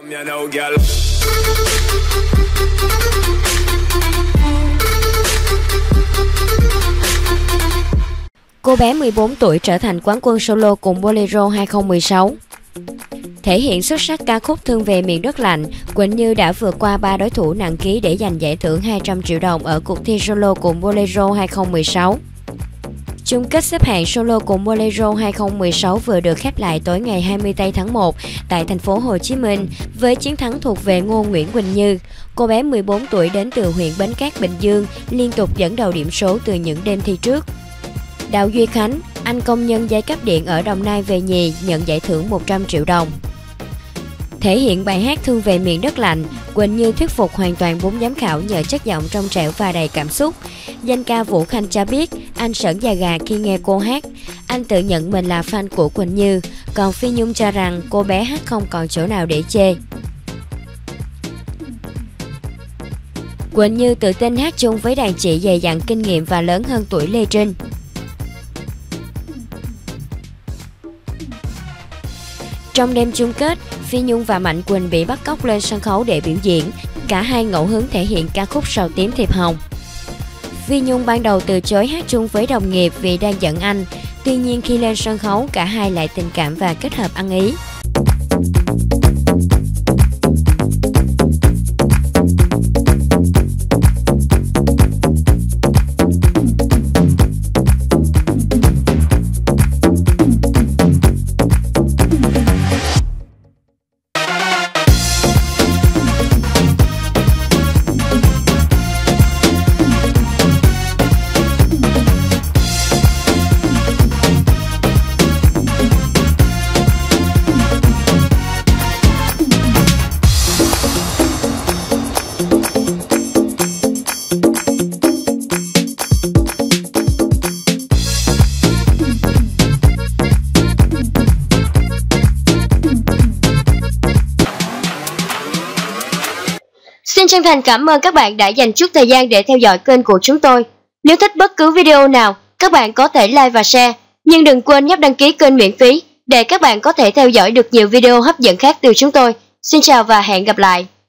Cô bé 14 tuổi trở thành quán quân solo cùng Bolero 2016. Thể hiện xuất sắc ca khúc Thương về miền đất lạnh, Quỳnh Như đã vượt qua 3 đối thủ nặng ký để giành giải thưởng 200 triệu đồng ở cuộc thi solo cùng Bolero 2016. Chung kết xếp hạng solo cùng Bolero 2016 vừa được khép lại tối ngày 20 tây tháng 1 tại thành phố Hồ Chí Minh với chiến thắng thuộc về Ngô Nguyễn Quỳnh Như. Cô bé 14 tuổi đến từ huyện Bến Cát, Bình Dương liên tục dẫn đầu điểm số từ những đêm thi trước. Đào Duy Khánh, anh công nhân dây cáp điện ở Đồng Nai về nhì, nhận giải thưởng 100 triệu đồng. Thể hiện bài hát Thương về miền đất lạnh, Quỳnh Như thuyết phục hoàn toàn 4 giám khảo nhờ chất giọng trong trẻo và đầy cảm xúc. Danh ca Vũ Khanh cho biết anh sởn da gà khi nghe cô hát. Anh tự nhận mình là fan của Quỳnh Như, còn Phi Nhung cho rằng cô bé hát không còn chỗ nào để chê. Quỳnh Như tự tin hát chung với đàn chị dày dặn kinh nghiệm và lớn hơn tuổi Lê Trinh. Trong đêm chung kết, Phi Nhung và Mạnh Quỳnh bị bắt cóc lên sân khấu để biểu diễn. Cả hai ngẫu hứng thể hiện ca khúc Sầu Tím Thiệp Hồng. Phi Nhung ban đầu từ chối hát chung với đồng nghiệp vì đang giận anh. Tuy nhiên khi lên sân khấu, cả hai lại tình cảm và kết hợp ăn ý. Xin chân thành cảm ơn các bạn đã dành chút thời gian để theo dõi kênh của chúng tôi. Nếu thích bất cứ video nào, các bạn có thể like và share. Nhưng đừng quên nhấp đăng ký kênh miễn phí để các bạn có thể theo dõi được nhiều video hấp dẫn khác từ chúng tôi. Xin chào và hẹn gặp lại.